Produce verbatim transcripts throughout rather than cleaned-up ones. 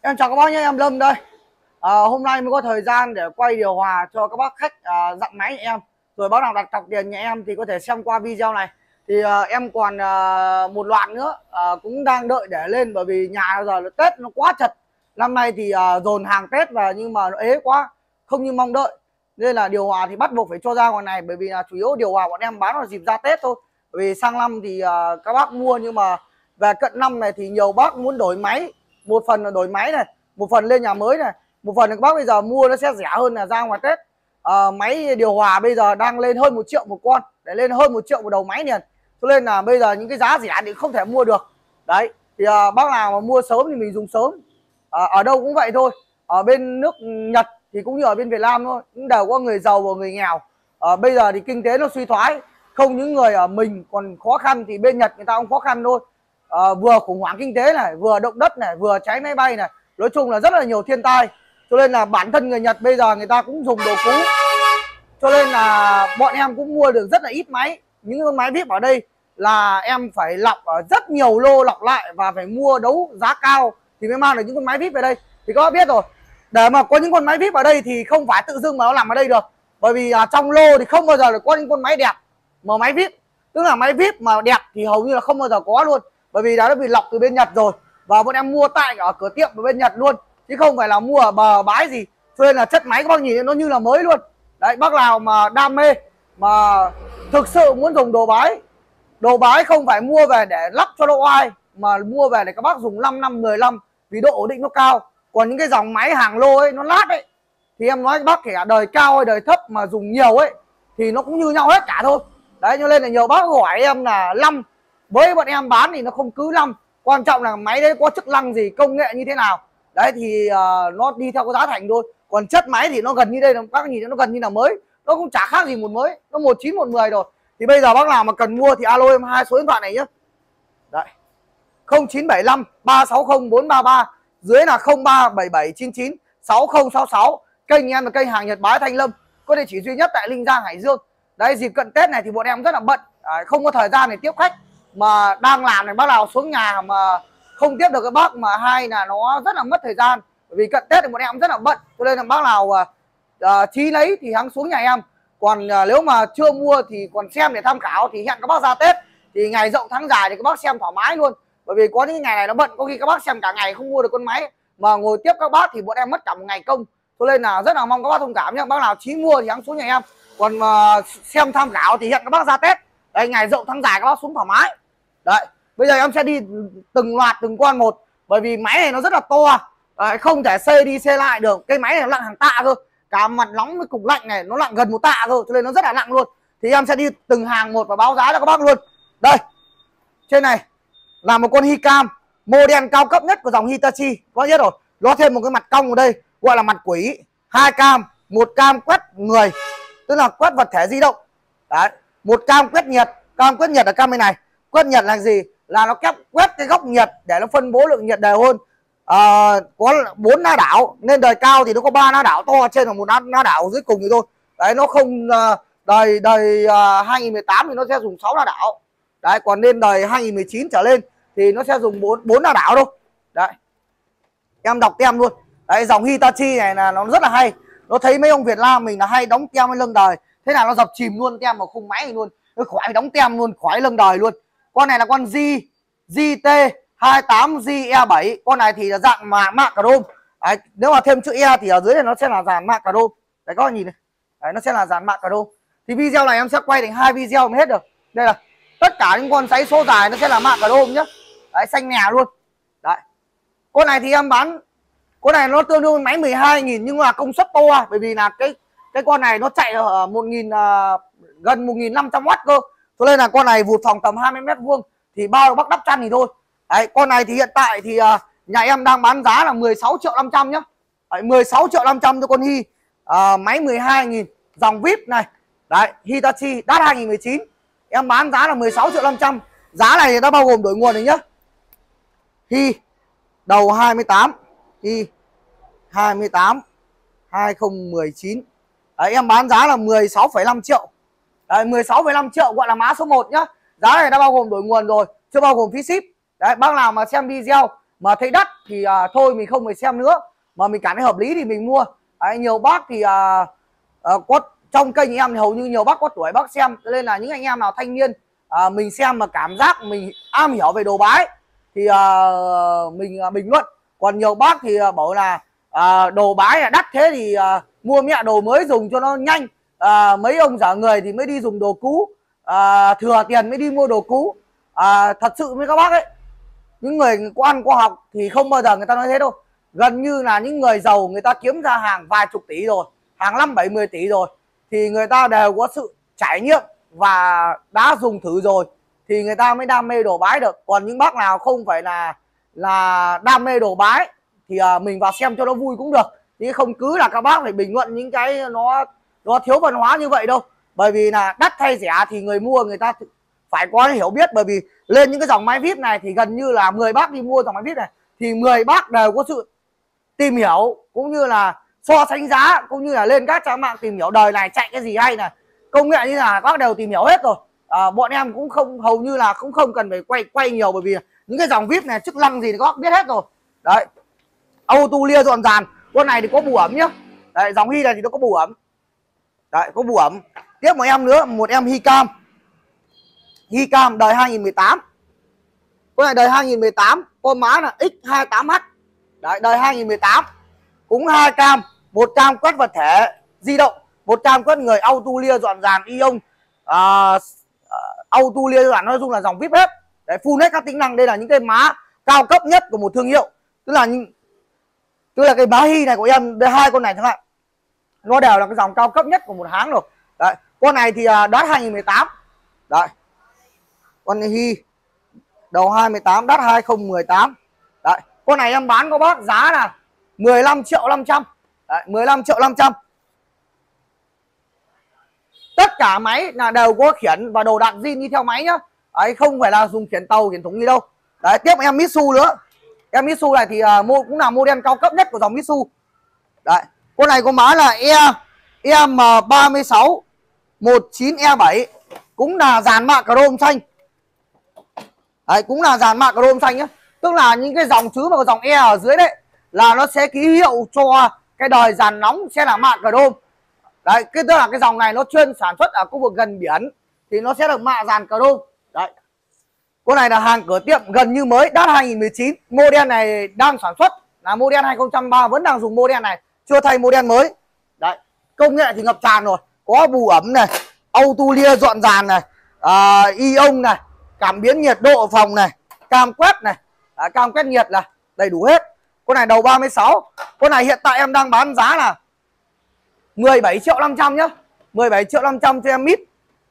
Em chào các bác nhé, em Lâm đây. À, hôm nay mới có thời gian để quay điều hòa cho các bác khách à, dặn máy nhà em. Rồi bác nào đặt cọc tiền nhà em thì có thể xem qua video này. Thì à, em còn à, một loạt nữa à, cũng đang đợi để lên, bởi vì nhà giờ là Tết nó quá chật. Năm nay thì à, dồn hàng Tết và nhưng mà nó ế quá, không như mong đợi. Nên là điều hòa thì bắt buộc phải cho ra ngoài này, bởi vì là chủ yếu điều hòa bọn em bán vào dịp ra Tết thôi. Bởi vì sang năm thì à, các bác mua, nhưng mà về cận năm này thì nhiều bác muốn đổi máy. Một phần là đổi máy này, một phần lên nhà mới này, một phần là các bác bây giờ mua nó sẽ rẻ hơn là ra ngoài Tết. À, máy điều hòa bây giờ đang lên hơn một triệu một con, để lên hơn một triệu một đầu máy liền. Cho nên là bây giờ những cái giá rẻ thì không thể mua được. Đấy, thì à, bác nào mà mua sớm thì mình dùng sớm. À, ở đâu cũng vậy thôi. Ở bên nước Nhật thì cũng như ở bên Việt Nam thôi, cũng đều có người giàu và người nghèo. À, bây giờ thì kinh tế nó suy thoái, không những người ở mình còn khó khăn thì bên Nhật người ta cũng khó khăn thôi. À, vừa khủng hoảng kinh tế này, vừa động đất này, vừa cháy máy bay này, nói chung là rất là nhiều thiên tai. Cho nên là bản thân người Nhật bây giờ người ta cũng dùng đồ cũ, cho nên là bọn em cũng mua được rất là ít máy. Những con máy vip ở đây là em phải lọc ở rất nhiều lô, lọc lại và phải mua đấu giá cao thì mới mang được những con máy vip về đây. Thì các bác biết rồi, để mà có những con máy vip ở đây thì không phải tự dưng mà nó làm ở đây được, bởi vì à, trong lô thì không bao giờ được có những con máy đẹp mà máy vip, tức là máy vip mà đẹp thì hầu như là không bao giờ có luôn, bởi vì đã đã bị lọc từ bên Nhật rồi, và bọn em mua tại ở cửa tiệm ở bên Nhật luôn, chứ không phải là mua ở bờ bãi gì. Cho nên là chất máy các bác nhìn nó như là mới luôn. Đấy, bác nào mà đam mê mà thực sự muốn dùng đồ bái, đồ bái không phải mua về để lắp cho nó oai, mà mua về để các bác dùng năm năm mười năm, vì độ ổn định nó cao. Còn những cái dòng máy hàng lô ấy, nó lát ấy, thì em nói các bác kể cả đời cao hay đời thấp mà dùng nhiều ấy thì nó cũng như nhau hết cả thôi. Đấy, cho nên là nhiều bác hỏi em là lăm với bọn em bán thì nó không cứ lăm, quan trọng là máy đấy có chức năng gì, công nghệ như thế nào. Đấy thì uh, nó đi theo cái giá thành thôi. Còn chất máy thì nó gần như đây là các nhìn nó gần như là mới, nó cũng chả khác gì một mới, nó một chín một mười rồi. Thì bây giờ bác nào mà cần mua thì alo em hai số điện thoại này nhé. Đấy, không chín bảy năm ba sáu không bốn ba ba, dưới là không ba bảy bảy chín chín sáu không sáu sáu. Kênh em là kênh hàng Nhật Bái Thanh Lâm, có địa chỉ duy nhất tại Linh Giang, Hải Dương. Đấy, dịp cận Tết này thì bọn em rất là bận, à, không có thời gian để tiếp khách, mà đang làm này bác nào xuống nhà mà không tiếp được cái bác, mà hai là nó rất là mất thời gian, bởi vì cận Tết thì bọn em rất là bận. Cho nên là bác nào uh, uh, chí lấy thì hắn xuống nhà em, còn uh, nếu mà chưa mua thì còn xem để tham khảo, thì hẹn các bác ra Tết thì ngày rộng tháng dài thì các bác xem thoải mái luôn. Bởi vì có những ngày này nó bận, có khi các bác xem cả ngày không mua được con máy, mà ngồi tiếp các bác thì bọn em mất cả một ngày công. Cho nên là rất là mong các bác thông cảm nhé. Bác nào chí mua thì hắn xuống nhà em, còn uh, xem tham khảo thì hẹn các bác ra Tết. Đây, ngày rộng tháng dài các bác xuống thoải mái. Đấy, bây giờ em sẽ đi từng loạt từng con một, bởi vì máy này nó rất là to. Đấy, không thể xê đi xê lại được. Cái máy này nó nặng hàng tạ cơ, cả mặt nóng với cục lạnh này nó nặng gần một tạ cơ, cho nên nó rất là nặng luôn. Thì em sẽ đi từng hàng một và báo giá cho các bác luôn. Đây, trên này là một con Hicam, model cao cấp nhất của dòng Hitachi, có biết rồi. Nó thêm một cái mặt cong ở đây gọi là mặt quỷ, hai cam, một cam quét người, tức là quét vật thể di động. Đấy, một cam quét nhiệt. Cam quét nhiệt ở cam bên này. Quét nhiệt là gì? Là nó kép quét cái góc nhiệt để nó phân bố lượng nhiệt đều hơn. À, có bốn lá đảo, nên đời cao thì nó có ba lá đảo to trên và một lá, lá đảo dưới cùng thì thôi. Đấy, nó không uh, đời đời uh, hai nghìn mười tám thì nó sẽ dùng sáu lá đảo. Đấy, còn nên đời hai nghìn mười chín trở lên thì nó sẽ dùng bốn bốn lá đảo thôi. Đấy, em đọc tem luôn. Đấy, dòng Hitachi này là nó rất là hay. Nó thấy mấy ông Việt Nam mình là hay đóng tem lên lưng đời, thế là nó dập chìm luôn tem vào khung máy luôn, nó khỏi đóng tem luôn, khỏi lưng đời luôn. Con này là con G giê tê hai tám G E bảy. Con này thì là dạng mà mạ cà rôm. Đấy, nếu mà thêm chữ E thì ở dưới này nó sẽ là dàn mạ cà rôm. Đấy, các bạn nhìn này. Đấy, nó sẽ là dàn mạ cà rôm. Thì video này em sẽ quay thành hai video mới hết được. Đây là tất cả những con sáy số dài nó sẽ là mạ cà rôm nhá. Đấy, xanh nhà luôn. Đấy, con này thì em bán, con này nó tương đương máy mười hai nghìn nhưng mà công suất to, bởi vì là cái cái con này nó chạy ở một nghìn uh, gần một nghìn năm trăm oát cơ. Cho nên là con này vụt phòng tầm hai mươi mét vuông thì bao bác đắp chăn thì thôi. Đấy, con này thì hiện tại thì uh, nhà em đang bán giá là mười sáu triệu năm trăm nhá. Đấy, mười sáu triệu năm trăm cho con Hi, uh, máy mười hai nghìn, dòng vip này. Đấy, Hitachi đắt hai nghìn mười chín. Em bán giá là mười sáu triệu năm trăm. Giá này thì đã bao gồm đổi nguồn đấy nhá. Hi đầu hai mươi tám, Hi hai mươi tám hai không một chín. Đấy, em bán giá là mười sáu phẩy năm triệu. Đấy, mười sáu phẩy năm triệu gọi là mã số một nhá. Giá này đã bao gồm đổi nguồn rồi, chưa bao gồm phí ship. Đấy, bác nào mà xem video mà thấy đắt thì à, thôi mình không phải xem nữa, mà mình cảm thấy hợp lý thì mình mua. Đấy, nhiều bác thì à, à, có trong kênh em thì hầu như nhiều bác có tuổi bác xem, cho nên là những anh em nào thanh niên à, mình xem mà cảm giác mình am hiểu về đồ bái thì à, mình à, bình luận. Còn nhiều bác thì à, bảo là à, đồ bái là đắt thế thì à, mua mẹ đồ mới dùng cho nó nhanh, à, mấy ông giả người thì mới đi dùng đồ cũ, à, thừa tiền mới đi mua đồ cũ. À, thật sự với các bác ấy, những người có ăn có học thì không bao giờ người ta nói thế đâu. Gần như là những người giàu người ta kiếm ra hàng vài chục tỷ rồi, hàng năm bảy mươi tỷ rồi, thì người ta đều có sự trải nghiệm và đã dùng thử rồi thì người ta mới đam mê đồ bái được. Còn những bác nào không phải là là đam mê đồ bái thì à, mình vào xem cho nó vui cũng được, chứ không cứ là các bác phải bình luận những cái nó nó thiếu văn hóa như vậy đâu. Bởi vì là đắt hay rẻ thì người mua người ta phải có hiểu biết. Bởi vì lên những cái dòng máy vip này thì gần như là mười bác đi mua dòng máy vip này thì mười bác đều có sự tìm hiểu cũng như là so sánh giá, cũng như là lên các trang mạng tìm hiểu đời này chạy cái gì hay này, công nghệ như là các bác đều tìm hiểu hết rồi. À, bọn em cũng không hầu như là cũng không cần phải quay quay nhiều, bởi vì những cái dòng vip này chức năng gì thì các bác biết hết rồi. Đấy, auto lia dọn dàn, con này thì có bù ẩm nhá. Đấy, dòng Hy này thì nó có bù ẩm. Đấy, có bù ẩm. Tiếp một em nữa, một em Hicam. Hicam đời hai nghìn mười tám. Con này đời hai nghìn mười tám, con má là X hai mươi tám H. Đấy, đời hai nghìn mười tám. Cũng hai cam, một cam quét vật thể di động, một cam quét người, auto lia dọn dàn, ion, à, auto lia dọn, nói chung là dòng vip hết. Đấy, full hết các tính năng. Đây là những cái má cao cấp nhất của một thương hiệu. Tức là tức là cái má Hy này của em, đây hai con này chẳng hạn, nó đều là cái dòng cao cấp nhất của một hãng rồi. Đấy, con này thì đắt hai nghìn mười tám. Đấy, con Hy đầu hai mươi tám, đắt hai không một tám. Đấy, con này em bán có bác giá là mười lăm triệu năm trăm. Đấy, mười lăm triệu năm trăm. Tất cả máy là đều có khiển và đồ đạc zin đi theo máy nhá. Đấy, không phải là dùng khiển tàu khiển thúng gì đâu. Đấy, tiếp em Mitsu nữa. Em Mitsu này thì uh, cũng là model cao cấp nhất của dòng Mitsu. Đấy, con này có má là E E M ba sáu một chín E bảy, cũng là dàn mạ chrome xanh. Đấy, cũng là dàn mạ chrome xanh nhá. Tức là những cái dòng chứ và dòng E ở dưới đấy là nó sẽ ký hiệu cho cái đời dàn nóng sẽ là mạ chrome. Đấy, cái tức là cái dòng này nó chuyên sản xuất ở khu vực gần biển thì nó sẽ được mạ dàn chrome. Đấy, con này là hàng cửa tiệm gần như mới, đắt hai nghìn mười chín. Model này đang sản xuất là model hai không không ba, vẫn đang dùng model này, chưa thay model mới. Đấy, công nghệ thì ngập tràn rồi, có bù ẩm này, auto lia dọn dàn này, à, ion này, cảm biến nhiệt độ phòng này, cam quét này, à, cam quét nhiệt là đầy đủ hết. Con này đầu ba mươi sáu. Con này hiện tại em đang bán giá là mười bảy triệu năm trăm nhá. mười bảy triệu năm trăm cho em mít.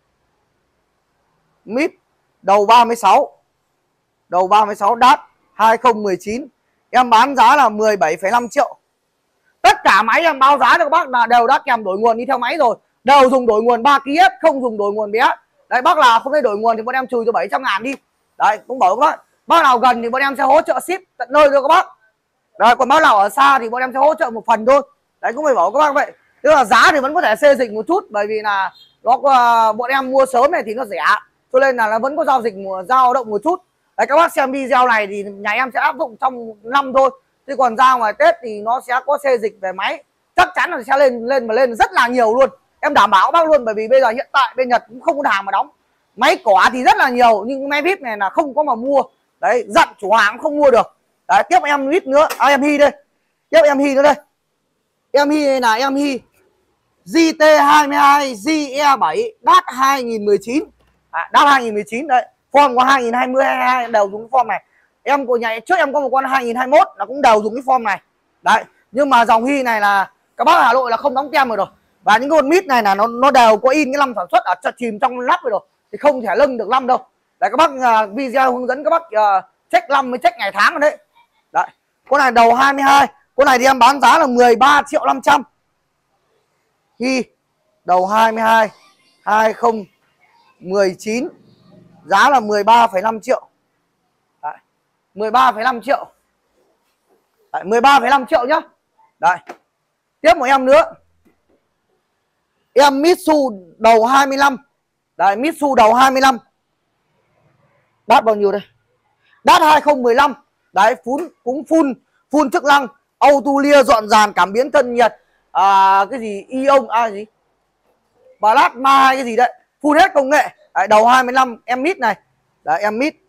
Mít đầu ba mươi sáu. Đầu ba mươi sáu đắt hai không một chín. Em bán giá là mười bảy phẩy năm triệu. Tất cả máy em báo giá cho các bác là đều đã kèm đổi nguồn đi theo máy rồi. Đều dùng đổi nguồn ba ki ét, không dùng đổi nguồn bé. Đấy, bác là không thấy đổi nguồn thì bọn em trừ cho bảy trăm ngàn đi. Đấy, cũng bảo các bác. Bác nào gần thì bọn em sẽ hỗ trợ ship tận nơi cho các bác. Đấy, còn bác nào ở xa thì bọn em sẽ hỗ trợ một phần thôi. Đấy, cũng phải bảo các bác vậy. Tức là giá thì vẫn có thể xê dịch một chút, bởi vì là nó bọn em mua sớm này thì nó rẻ, cho nên là nó vẫn có giao dịch dao động một chút. Đấy, các bác xem video này thì nhà em sẽ áp dụng trong năm thôi. Chứ còn ra ngoài Tết thì nó sẽ có xê dịch về máy, chắc chắn là sẽ lên lên mà lên rất là nhiều luôn. Em đảm bảo các bác luôn, bởi vì bây giờ hiện tại bên Nhật cũng không có hàng mà đóng. Máy cỏ thì rất là nhiều, nhưng máy vip này là không có mà mua. Đấy, dặn chủ hàng cũng không mua được. Đấy, tiếp em vip nữa, à, em Hy đây. Tiếp em Hy nữa đây. Em Hy này là em Hy G T hai mươi hai G E bảy, đắt hai nghìn mười chín. À, đắt hai nghìn mười chín đấy. Form có hai nghìn hai mươi, hai mươi hai đều dùng cái form này. Em của nhà trước em có một con hai nghìn hai mươi mốt là cũng đều dùng cái form này. Đấy, nhưng mà dòng Hy này là các bác ở Hà Nội là không đóng tem rồi rồi. Và những con mít này là nó nó đều có in cái năm sản xuất ở chìm trong lắp rồi rồi. Thì không thể lưng được năm đâu. Đấy, các bác uh, video hướng dẫn các bác uh, check năm mới check ngày tháng rồi đấy. Đấy, con này đầu hai mươi hai. Con này thì em bán giá là mười ba triệu năm trăm. Hy đầu hai mươi hai hai không một chín, giá là mười ba phẩy năm triệu. Đấy, mười ba phẩy năm triệu. Đấy, mười ba phẩy năm triệu nhá. Đấy, tiếp một em nữa. Em Mitsu đầu hai mươi lăm. Đấy, Mitsu đầu hai mươi lăm. Đắt bao nhiêu đây? Đắt hai không một năm. Đấy, phun cũng phun phun chức năng, auto lia dọn dàn, cảm biến thân nhiệt, à, cái gì ion à gì plasma hay cái gì đấy, phun hết công nghệ. Đấy, đầu hai mươi lăm em mít này. Đấy, em mít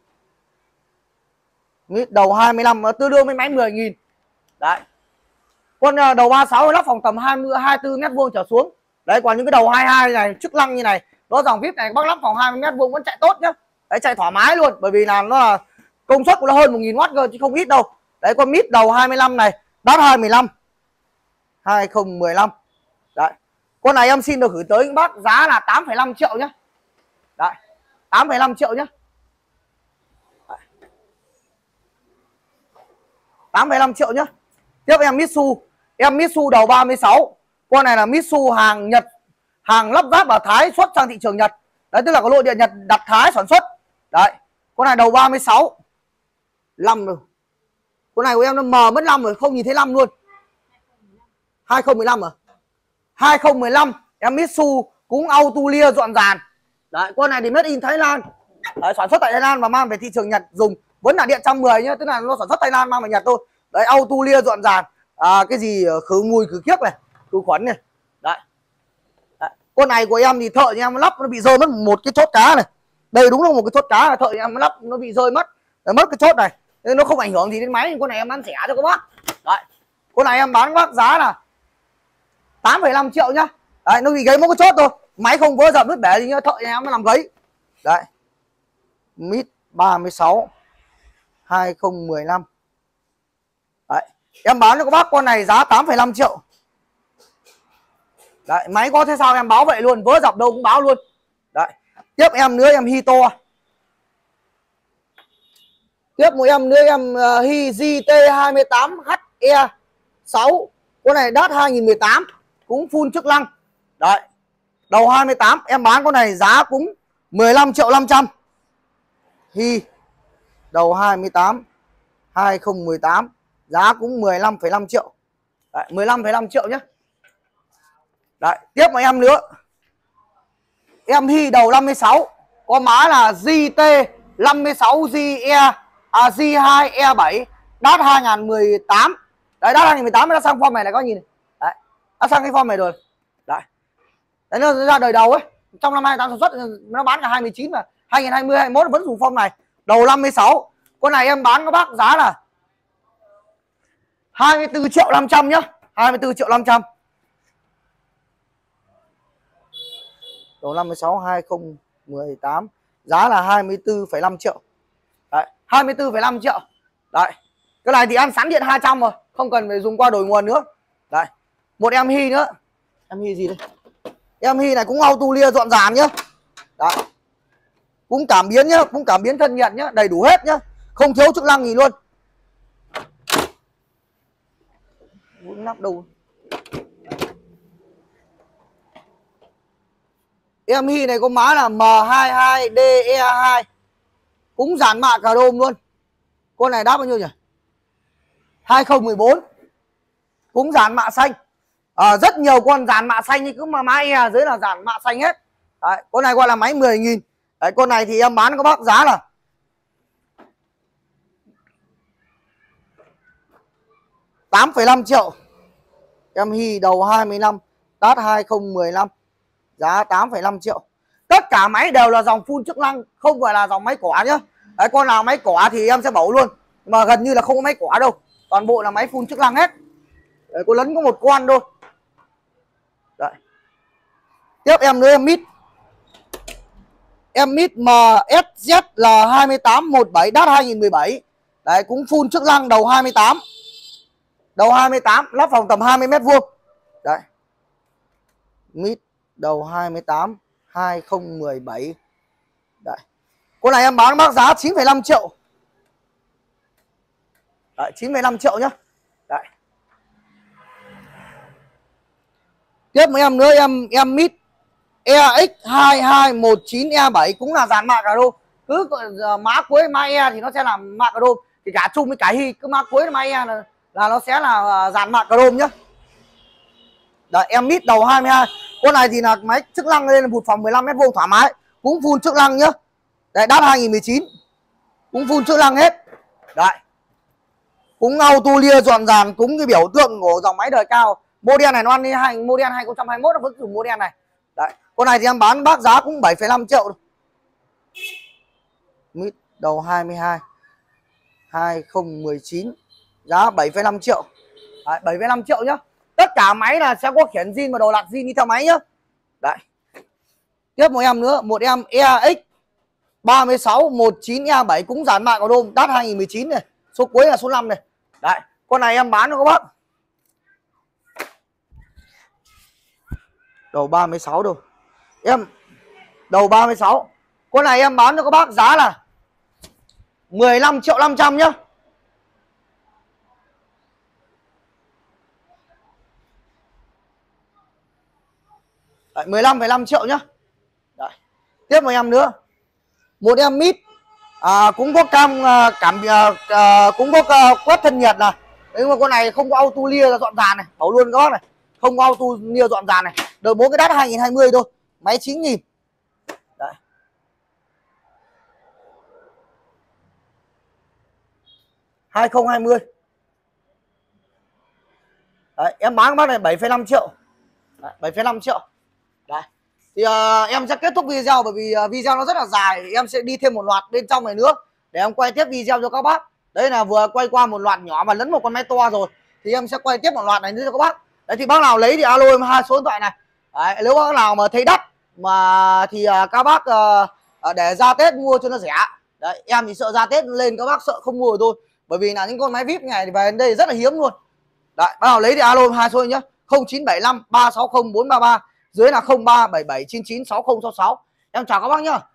mít đầu hai mươi lăm tương đương với máy mười nghìn. Đấy, con đầu ba mươi sáu lắp phòng tầm hai mươi hai mươi tư mét vuông trở xuống. Đấy, còn những cái đầu hai mươi hai này chức năng như này, đó dòng vip này bác lắp phòng hai mươi mét vuông vẫn chạy tốt nhá. Đấy, chạy thoải mái luôn, bởi vì là nó là công suất của nó hơn một nghìn oát cơ chứ không ít đâu. Đấy, con mít đầu hai mươi lăm này, đát hai mươi lăm hai không một lăm. Đấy, con này em xin được gửi tới các bác giá là tám phẩy năm triệu nhá. Đấy, tám phẩy năm triệu nhá. tám phẩy năm triệu nhá. Tiếp em Mitsu, em Mitsu đầu ba mươi sáu. Con này là Mitsu hàng Nhật, hàng lắp ráp ở Thái, xuất sang thị trường Nhật. Đấy, tức là có nội địa Nhật đặt Thái sản xuất. Đấy, con này đầu ba mươi sáu. năm rồi. Con này của em nó mờ mất năm rồi, không nhìn thấy năm luôn. hai không một lăm à? hai không một lăm em Mitsu cũng auto lia dọn dàn. Đấy, con này thì made in Thái Lan. Đấy, sản xuất tại Thái Lan và mang về thị trường Nhật dùng. Vẫn là điện một trăm mười nhá, tức là nó sản xuất Thái Lan mang về Nhật thôi. Đấy, auto lia dọn dàn, à, cái gì khử mùi khử kiếp này, khử khuẩn này. Đấy. Đấy, con này của em thì thợ nhà em lắp nó bị rơi mất một cái chốt cá này. Đây đúng là một cái chốt cá là thợ nhà em lắp nó bị rơi mất. Đấy, mất cái chốt này. Nên nó không ảnh hưởng gì đến máy. Con này em bán rẻ cho các bác. Đấy, con này em bán các bác giá là tám phẩy năm triệu nhá. Đấy, nó bị gãy một cái chốt thôi, máy không vỡ dập đứt bể gì nhá, thợ nhà em nó làm gãy. Đấy, mít ba mươi sáu hai không một lăm. Đấy, em bán cho các bác con này giá tám phẩy năm triệu. Đấy, máy có thế sao em báo vậy luôn, vỡ dập đâu cũng báo luôn. Đấy, tiếp em nữa em Hito. Tiếp một em nữa em uh, Hi G T hai mươi tám H E sáu. Con này đát hai nghìn mười tám, cũng full chức năng. Đấy, đầu hai mươi tám em bán con này giá cũng mười lăm triệu năm trăm. Hi đầu hai mươi tám hai không một tám, giá cũng mười lăm phẩy năm triệu. Đấy, mười lăm phẩy năm triệu nhé. Đấy, tiếp một em nữa. Em Hi đầu năm mươi sáu, có má là G T năm mươi sáu G E à, G hai E bảy, đát hai nghìn mười tám. Đấy, đát hai nghìn mười tám nó sang form này này, có nhìn này. Đấy, đã sang cái form này rồi. Đấy, đấy nó ra đời đầu ấy, trong năm hai nghìn không trăm sản xuất nó bán cả hai mươi chín mà hai nghìn hai mươi hai mươi mốt vẫn dùng form này. Đầu năm mươi sáu, con này em bán các bác giá là hai mươi tư triệu năm trăm nhá. hai mươi tư triệu năm trăm. Đầu năm mươi sáu hai không một tám, giá là hai mươi tư phẩy năm triệu. Đấy, hai mươi tư phẩy năm triệu. Đấy, cái này thì ăn sẵn điện hai trăm rồi, không cần phải dùng qua đổi nguồn nữa. Đấy, một em Hi nữa. Em Hi gì đây? Em Hi này cũng auto lia dọn dàn nhá. Đấy, cũng cảm biến nhá, cũng cảm biến thân nhiệt nhá, đầy đủ hết nhá, không thiếu chức năng gì luôn. Muốn nắp đâu? Em Hi này có má là M hai hai D E hai, cũng dàn mạ cà rôm luôn. Con này đáp bao nhiêu nhỉ? hai không một bốn, cũng dàn mạ xanh. À, rất nhiều con dàn mạ xanh nhưng cứ mà má E dưới là dàn mạ xanh hết. Đấy, con này gọi là máy mười nghìn. Đấy, con này thì em bán các bác giá là tám phẩy năm triệu. Em Hi đầu hai mươi lăm, đát hai không một lăm, giá tám phẩy năm triệu. Tất cả máy đều là dòng full chức năng, không phải là dòng máy cỏ nhá. Đấy, con nào máy cỏ thì em sẽ bảo luôn, mà gần như là không có máy cỏ đâu, toàn bộ là máy full chức năng hết. Đấy, có lấn có một con thôi. Đấy, tiếp em nữa em mít. Em mít M S Z là hai mươi tám một bảy, đát hai nghìn mười bảy. Đấy, cũng full chức năng, đầu hai mươi tám. Đầu hai mươi tám, lắp phòng tầm hai mươi mét vuông. Đấy, mít đầu hai mươi tám hai không một bảy. Đấy, con này em bán bác giá chín phẩy năm triệu. Đấy, chín phẩy năm triệu nhá. Đấy, tiếp một em nữa em em mít E X hai hai một chín E bảy, cũng là dàn mạ cà rô. Cứ má cuối má E thì nó sẽ là mạ cà rô, thì cả chung với cả Hi cứ má cuối má E là, là nó sẽ là dàn mạ cà rô nhá. Đấy, em mít đầu hai mươi hai. Con này thì là máy chức năng lên là một phòng mười lăm mét vuông thoải mái, cũng full chức năng nhá. Đấy, đát hai nghìn mười chín, cũng full chức năng hết. Đấy, cúng auto lia dọn dàn, cúng cái biểu tượng của dòng máy đời cao. Model này nó ăn đi hai model hai không hai mốt nó vẫn dùng model này. Đấy, con này thì em bán bác giá cũng bảy phẩy năm triệu thôi. Mít đầu hai mươi hai hai không một chín, giá bảy phẩy năm triệu. Đấy, bảy phẩy năm triệu nhá. Tất cả máy là sẽ có khiển zin và đồ lặt zin đi theo máy nhá. Đấy. Tiếp một em nữa, một em E X ba sáu một chín E bảy cúng dàn mạng của đôm đắt hai nghìn mười chín này. Số cuối là số năm này. Đấy, con này em bán cho các bác. Đầu ba mươi sáu đâu. Em đầu ba mươi sáu. Con này em bán cho các bác giá là mười lăm triệu năm trăm nhá. Đấy, mười lăm phẩy năm triệu nhá. Đấy. Tiếp một em nữa. Một em mít à, cũng có cam cảm à, cũng có quét thân nhiệt này. Nhưng mà con này không có auto lia dọn dàn này, bảo luôn có này. Không có auto lia dọn dàn này. Đời bố cái đắt hai nghìn hai mươi thôi. Máy chín nghìn. Đấy. hai không hai không. Đấy, em bán bác này bảy phẩy năm triệu. Đấy, bảy phẩy năm triệu. Đấy. Thì uh, em sẽ kết thúc video bởi vì uh, video nó rất là dài. Em sẽ đi thêm một loạt bên trong này nữa để em quay tiếp video cho các bác. Đây là vừa quay qua một loạt nhỏ và lẫn một con máy to rồi. Thì em sẽ quay tiếp một loạt này nữa cho các bác. Đấy thì bác nào lấy thì alo em hai số điện thoại này. Đấy, nếu bác nào mà thấy đắt mà thì uh, các bác uh, uh, để ra Tết mua cho nó rẻ. Đấy, em thì sợ ra Tết lên các bác sợ không mua thôi. Bởi vì là những con máy vip này thì về đây rất là hiếm luôn. Đấy, bác nào lấy thì alo em hai số nhá. không chín bảy năm ba sáu không bốn ba ba, dưới là không ba bảy bảy chín chín sáu không sáu sáu. Em chào các bác nhá.